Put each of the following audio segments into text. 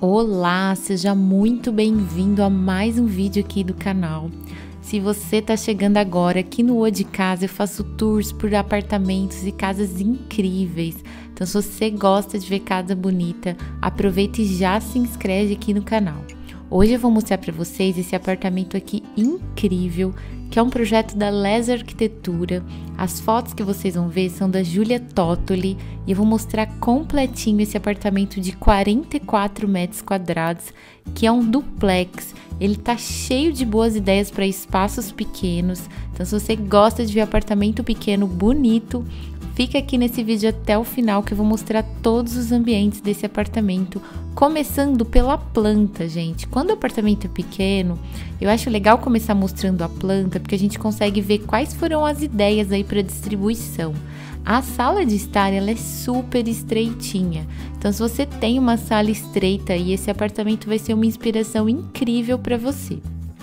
Olá, seja muito bem-vindo a mais um vídeo aqui do canal. Se você está chegando agora, aqui no O de Casa eu faço tours por apartamentos e casas incríveis. Então se você gosta de ver casa bonita, aproveita e já se inscreve aqui no canal. Hoje eu vou mostrar para vocês esse apartamento aqui incrível, que é um projeto da Les Arquitetura. As fotos que vocês vão ver são da Júlia Tottoli e eu vou mostrar completinho esse apartamento de 44 metros quadrados, que é um duplex. Ele tá cheio de boas ideias para espaços pequenos. Então se você gosta de ver apartamento pequeno bonito, fica aqui nesse vídeo até o final que eu vou mostrar todos os ambientes desse apartamento, começando pela planta, gente. Quando o apartamento é pequeno, eu acho legal começar mostrando a planta, porque a gente consegue ver quais foram as ideias aí para distribuição. A sala de estar, ela é super estreitinha. Então, se você tem uma sala estreita aí, esse apartamento vai ser uma inspiração incrível para você.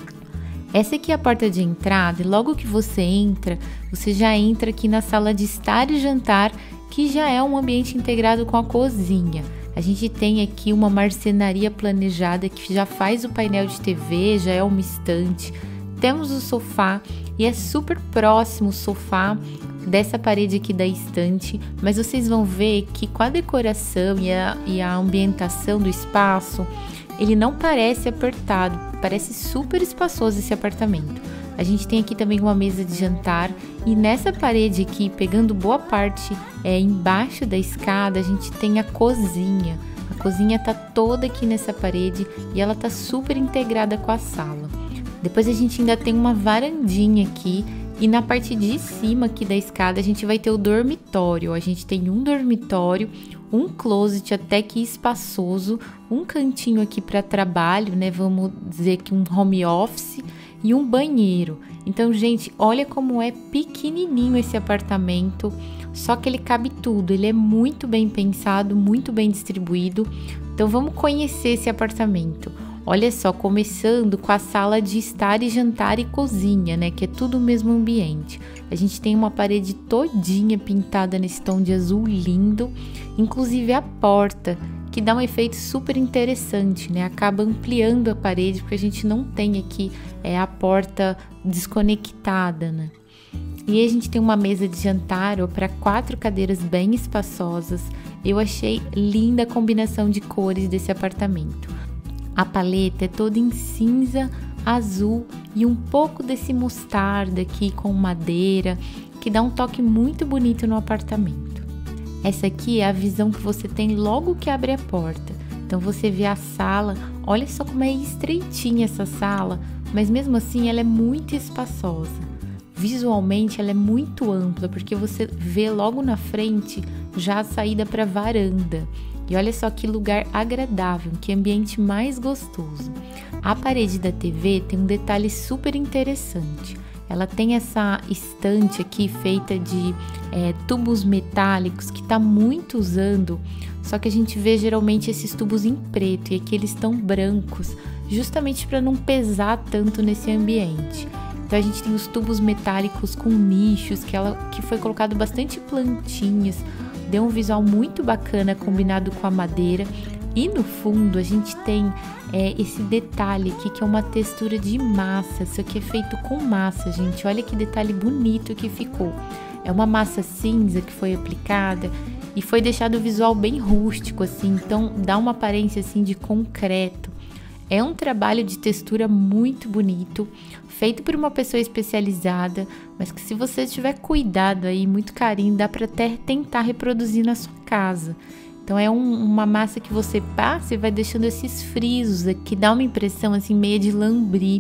Essa aqui é a porta de entrada e logo que você entra, você já entra aqui na sala de estar e jantar, que já é um ambiente integrado com a cozinha. A gente tem aqui uma marcenaria planejada que já faz o painel de TV, já é uma estante. Temos o sofá e é super próximo o sofá dessa parede aqui da estante, mas vocês vão ver que com a decoração e a ambientação do espaço, ele não parece apertado, parece super espaçoso esse apartamento. A gente tem aqui também uma mesa de jantar e nessa parede aqui, pegando boa parte embaixo da escada, a gente tem a cozinha. A cozinha tá toda aqui nessa parede e ela tá super integrada com a sala. Depois a gente ainda tem uma varandinha aqui e na parte de cima aqui da escada a gente vai ter o dormitório. A gente tem um dormitório, um closet até que espaçoso, um cantinho aqui para trabalho, né? Vamos dizer que um home office e um banheiro. Então, gente, olha como é pequenininho esse apartamento, só que ele cabe tudo. Ele é muito bem pensado, muito bem distribuído. Então, vamos conhecer esse apartamento. Olha só, começando com a sala de estar e jantar e cozinha, né? Que é tudo o mesmo ambiente. A gente tem uma parede todinha pintada nesse tom de azul lindo, inclusive a porta, que dá um efeito super interessante, né? Acaba ampliando a parede, porque a gente não tem aqui a porta desconectada, né? E a gente tem uma mesa de jantar para 4 cadeiras bem espaçosas. Eu achei linda a combinação de cores desse apartamento. A paleta é toda em cinza, azul e um pouco desse mostarda aqui com madeira, que dá um toque muito bonito no apartamento. Essa aqui é a visão que você tem logo que abre a porta. Então você vê a sala, olha só como é estreitinha essa sala, mas mesmo assim ela é muito espaçosa. Visualmente ela é muito ampla, porque você vê logo na frente já a saída para a varanda. E olha só que lugar agradável, que ambiente mais gostoso. A parede da TV tem um detalhe super interessante. Ela tem essa estante aqui feita de tubos metálicos que está muito usando, só que a gente vê geralmente esses tubos em preto e aqui eles estão brancos, justamente para não pesar tanto nesse ambiente. Então a gente tem os tubos metálicos com nichos, que foi colocado bastante plantinhas, deu um visual muito bacana combinado com a madeira. E no fundo a gente tem esse detalhe aqui que é uma textura de massa. Isso aqui é feito com massa, gente. Olha que detalhe bonito que ficou. É uma massa cinza que foi aplicada e foi deixado o visual bem rústico, assim. Então dá uma aparência assim de concreto. É um trabalho de textura muito bonito, feito por uma pessoa especializada, mas que se você tiver cuidado aí, muito carinho, dá para até tentar reproduzir na sua casa. Então é uma massa que você passa e vai deixando esses frisos aqui, dá uma impressão assim meio de lambri.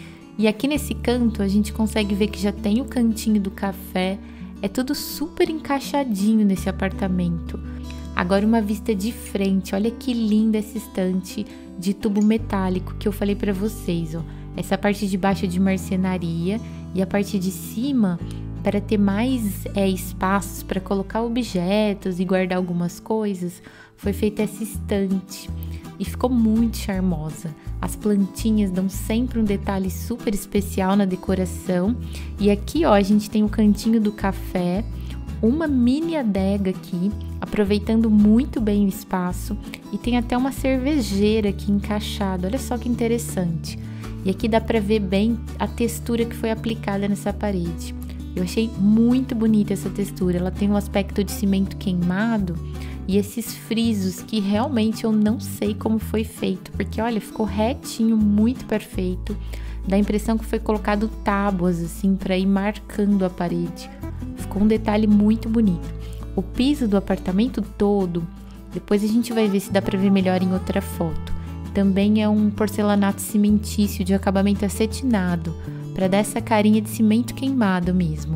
E aqui nesse canto a gente consegue ver que já tem o cantinho do café, é tudo super encaixadinho nesse apartamento. Agora uma vista de frente, olha que linda essa estante de tubo metálico que eu falei para vocês, ó. Essa parte de baixo é de marcenaria e a parte de cima, para ter mais espaços para colocar objetos e guardar algumas coisas, foi feita essa estante e ficou muito charmosa. As plantinhas dão sempre um detalhe super especial na decoração. E aqui, ó, a gente tem o cantinho do café, uma mini adega aqui, aproveitando muito bem o espaço, e tem até uma cervejeira aqui encaixada. Olha só que interessante. E aqui dá para ver bem a textura que foi aplicada nessa parede. Eu achei muito bonita essa textura. Ela tem um aspecto de cimento queimado e esses frisos que realmente eu não sei como foi feito, porque olha, ficou retinho, muito perfeito. Dá a impressão que foi colocado tábuas assim para ir marcando a parede. Ficou um detalhe muito bonito. O piso do apartamento todo, depois a gente vai ver se dá para ver melhor em outra foto. Também é um porcelanato cimentício de acabamento acetinado, para dar essa carinha de cimento queimado mesmo.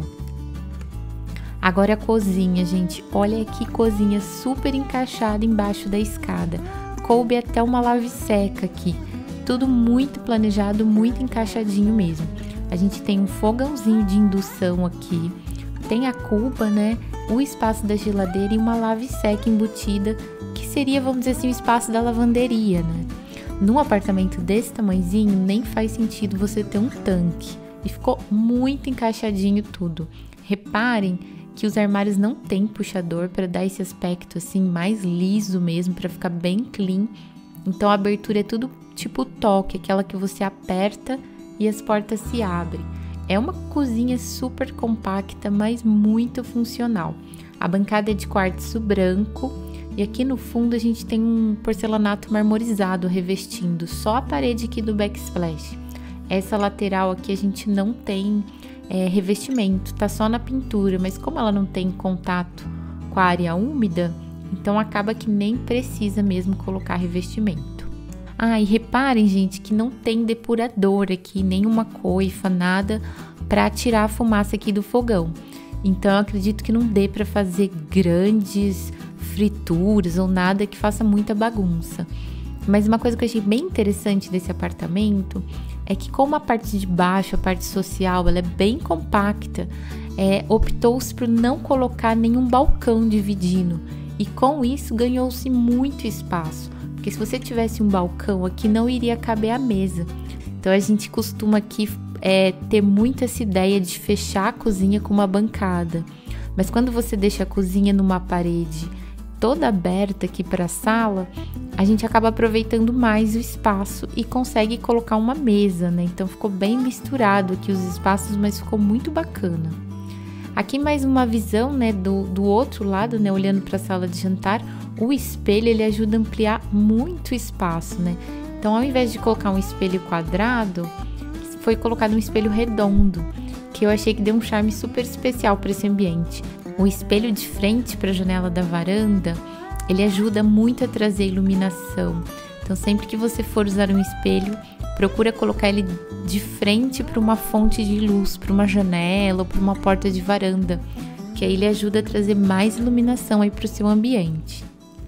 Agora a cozinha, gente. Olha que cozinha super encaixada embaixo da escada. Coube até uma lave-seca aqui. Tudo muito planejado, muito encaixadinho mesmo. A gente tem um fogãozinho de indução aqui. Tem a cuba, né? O espaço da geladeira e uma lave-seca embutida, que seria, vamos dizer assim, o espaço da lavanderia, né? Num apartamento desse tamanhozinho, nem faz sentido você ter um tanque. E ficou muito encaixadinho tudo. Reparem que os armários não tem puxador para dar esse aspecto assim mais liso mesmo, para ficar bem clean. Então a abertura é tudo tipo toque, aquela que você aperta e as portas se abrem. É uma cozinha super compacta, mas muito funcional. A bancada é de quartzo branco e aqui no fundo a gente tem um porcelanato marmorizado revestindo só a parede aqui do backsplash. Essa lateral aqui a gente não tem revestimento, tá só na pintura, mas como ela não tem contato com a área úmida, então acaba que nem precisa mesmo colocar revestimento. E reparem, gente, que não tem depurador aqui, nenhuma coifa, nada para tirar a fumaça aqui do fogão. Então eu acredito que não dê para fazer grandes frituras ou nada que faça muita bagunça. Mas uma coisa que eu achei bem interessante desse apartamento é que, como a parte de baixo, a parte social, ela é bem compacta, optou-se por não colocar nenhum balcão dividindo, e com isso ganhou-se muito espaço, porque se você tivesse um balcão aqui não iria caber a mesa. Então a gente costuma aqui ter muito essa ideia de fechar a cozinha com uma bancada, mas quando você deixa a cozinha numa parede toda aberta aqui para a sala, a gente acaba aproveitando mais o espaço e consegue colocar uma mesa, né? Então ficou bem misturado aqui os espaços, mas ficou muito bacana. Aqui mais uma visão, né, do outro lado, né, olhando para a sala de jantar. O espelho, ele ajuda a ampliar muito o espaço, né? Então ao invés de colocar um espelho quadrado, foi colocado um espelho redondo, que eu achei que deu um charme super especial para esse ambiente. O espelho de frente para a janela da varanda, ele ajuda muito a trazer iluminação. Então sempre que você for usar um espelho, procura colocar ele de frente para uma fonte de luz, para uma janela ou para uma porta de varanda, que aí ele ajuda a trazer mais iluminação aí para o seu ambiente.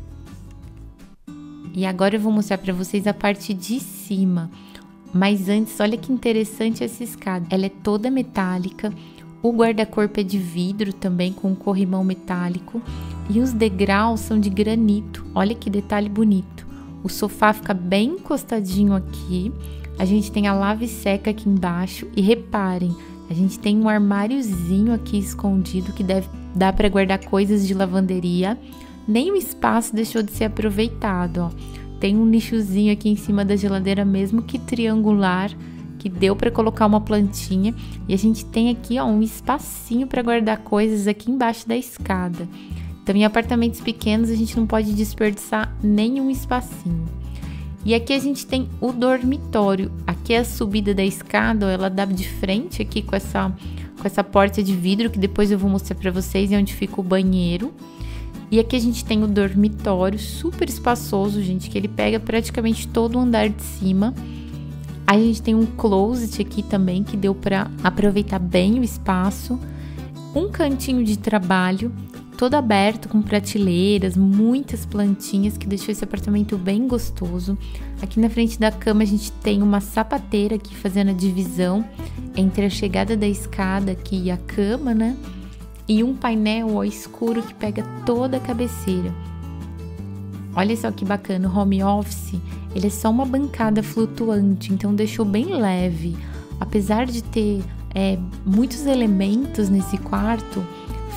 E agora eu vou mostrar para vocês a parte de cima. Mas antes, olha que interessante essa escada. Ela é toda metálica. O guarda-corpo é de vidro também, com um corrimão metálico. E os degraus são de granito. Olha que detalhe bonito. O sofá fica bem encostadinho aqui. A gente tem a lave-seca aqui embaixo. E reparem, a gente tem um armáriozinho aqui escondido que deve dar para guardar coisas de lavanderia. Nem o espaço deixou de ser aproveitado, ó. Tem um nichozinho aqui em cima da geladeira mesmo que triangular, que deu para colocar uma plantinha. E a gente tem aqui, ó, um espacinho para guardar coisas aqui embaixo da escada. Então, em apartamentos pequenos, a gente não pode desperdiçar nenhum espacinho. E aqui a gente tem o dormitório. Aqui a subida da escada, ó, ela dá de frente aqui com essa porta de vidro, que depois eu vou mostrar para vocês, é onde fica o banheiro. E aqui a gente tem o dormitório, super espaçoso, gente, que ele pega praticamente todo o andar de cima. Aí a gente tem um closet aqui também, que deu para aproveitar bem o espaço. Um cantinho de trabalho, todo aberto, com prateleiras, muitas plantinhas, que deixou esse apartamento bem gostoso. Aqui na frente da cama a gente tem uma sapateira aqui, fazendo a divisão entre a chegada da escada aqui e a cama, né? E um painel, ó, escuro, que pega toda a cabeceira. Olha só que bacana, o home office, ele é só uma bancada flutuante, então deixou bem leve. Apesar de ter muitos elementos nesse quarto,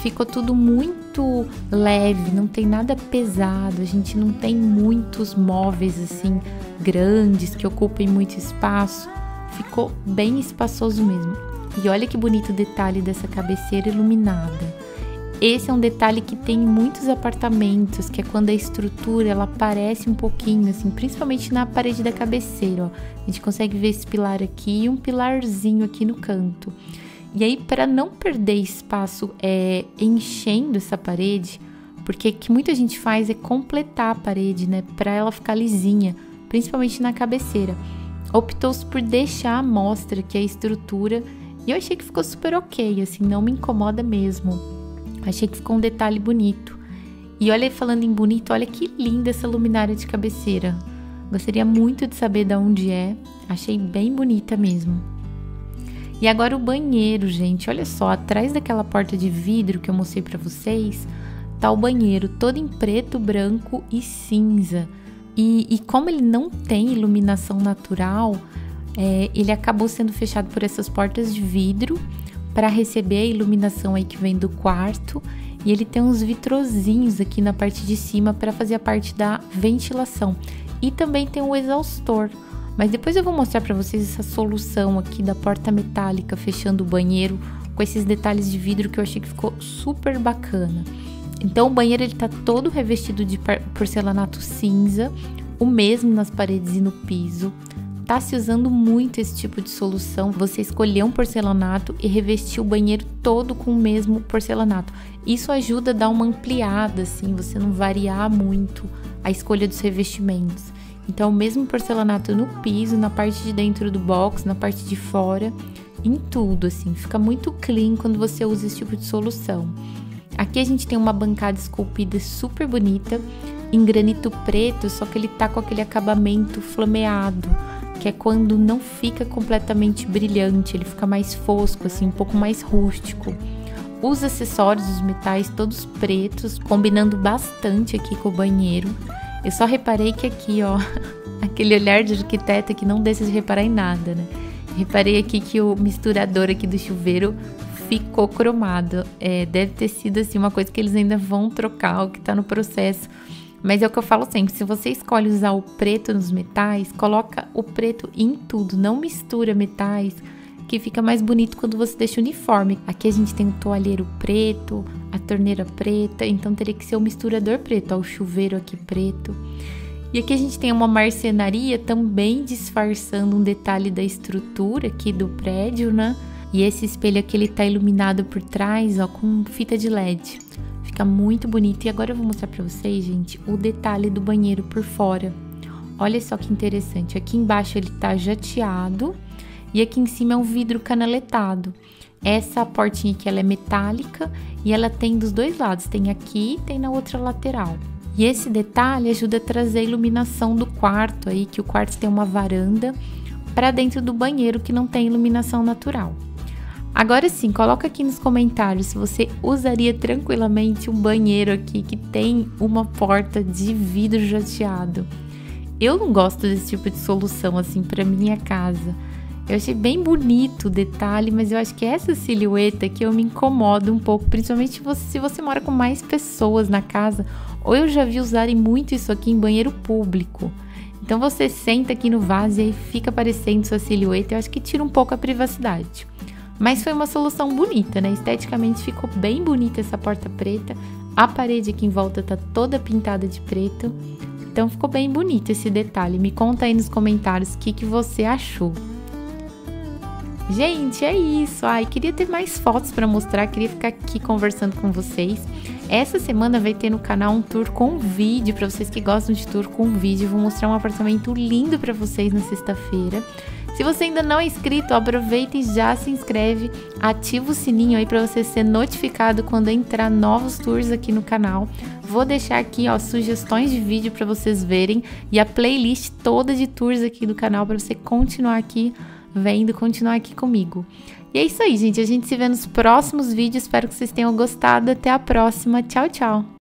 ficou tudo muito leve, não tem nada pesado, a gente não tem muitos móveis assim grandes que ocupem muito espaço, ficou bem espaçoso mesmo. E olha que bonito o detalhe dessa cabeceira iluminada. Esse é um detalhe que tem em muitos apartamentos, que é quando a estrutura ela aparece um pouquinho, assim, principalmente na parede da cabeceira, ó. A gente consegue ver esse pilar aqui e um pilarzinho aqui no canto. E aí, para não perder espaço enchendo essa parede, porque o que muita gente faz é completar a parede, né, para ela ficar lisinha, principalmente na cabeceira. Optou-se por deixar à mostra aqui a estrutura e eu achei que ficou super ok, assim, não me incomoda mesmo. Achei que ficou um detalhe bonito. E olha, falando em bonito, olha que linda essa luminária de cabeceira. Gostaria muito de saber de onde é. Achei bem bonita mesmo. E agora o banheiro, gente. Olha só, atrás daquela porta de vidro que eu mostrei pra vocês, tá o banheiro todo em preto, branco e cinza. E como ele não tem iluminação natural, ele acabou sendo fechado por essas portas de vidro para receber a iluminação aí que vem do quarto, e ele tem uns vitrozinhos aqui na parte de cima para fazer a parte da ventilação, e também tem um exaustor, mas depois eu vou mostrar para vocês essa solução aqui da porta metálica fechando o banheiro com esses detalhes de vidro que eu achei que ficou super bacana. Então o banheiro ele tá todo revestido de porcelanato cinza, o mesmo nas paredes e no piso. Tá se usando muito esse tipo de solução, você escolher um porcelanato e revestir o banheiro todo com o mesmo porcelanato. Isso ajuda a dar uma ampliada, assim, você não variar muito a escolha dos revestimentos. Então, o mesmo porcelanato no piso, na parte de dentro do box, na parte de fora, em tudo, assim. Fica muito clean quando você usa esse tipo de solução. Aqui a gente tem uma bancada esculpida super bonita, em granito preto, só que ele tá com aquele acabamento flameado, que é quando não fica completamente brilhante, ele fica mais fosco, assim, um pouco mais rústico. Os acessórios dos metais todos pretos, combinando bastante aqui com o banheiro. Eu só reparei que aqui, ó, aquele olhar de arquiteta que não deixa de reparar em nada, né? Reparei aqui que o misturador aqui do chuveiro ficou cromado. Deve ter sido, assim, uma coisa que eles ainda vão trocar, o que tá no processo. Mas é o que eu falo sempre, se você escolhe usar o preto nos metais, coloca o preto em tudo, não mistura metais, que fica mais bonito quando você deixa uniforme. Aqui a gente tem o toalheiro preto, a torneira preta, então teria que ser o misturador preto, ó, o chuveiro aqui preto. E aqui a gente tem uma marcenaria também disfarçando um detalhe da estrutura aqui do prédio, né? E esse espelho aqui ele tá iluminado por trás, ó, com fita de LED. Fica muito bonito. E agora eu vou mostrar pra vocês, gente, o detalhe do banheiro por fora. Olha só que interessante. Aqui embaixo ele tá jateado e aqui em cima é um vidro canaletado. Essa portinha aqui ela é metálica e ela tem dos dois lados. Tem aqui e tem na outra lateral. E esse detalhe ajuda a trazer a iluminação do quarto aí, que o quarto tem uma varanda, para dentro do banheiro que não tem iluminação natural. Agora sim, coloca aqui nos comentários se você usaria tranquilamente um banheiro aqui que tem uma porta de vidro jateado. Eu não gosto desse tipo de solução assim para minha casa. Eu achei bem bonito o detalhe, mas eu acho que essa silhueta aqui eu me incomoda um pouco, principalmente se você mora com mais pessoas na casa, ou eu já vi usarem muito isso aqui em banheiro público. Então você senta aqui no vaso e aí fica aparecendo sua silhueta, eu acho que tira um pouco a privacidade. Mas foi uma solução bonita, né? Esteticamente ficou bem bonita essa porta preta. A parede aqui em volta tá toda pintada de preto. Então ficou bem bonito esse detalhe. Me conta aí nos comentários o que você achou. Gente, é isso. Ai, queria ter mais fotos para mostrar, queria ficar aqui conversando com vocês. Essa semana vai ter no canal um tour com vídeo, para vocês que gostam de tour com vídeo. Vou mostrar um apartamento lindo para vocês na sexta-feira. Se você ainda não é inscrito, aproveita e já se inscreve, ativa o sininho aí para você ser notificado quando entrar novos tours aqui no canal. Vou deixar aqui, ó, sugestões de vídeo para vocês verem e a playlist toda de tours aqui do canal para você continuar aqui vendo, continuar aqui comigo. E é isso aí, gente. A gente se vê nos próximos vídeos. Espero que vocês tenham gostado. Até a próxima. Tchau, tchau!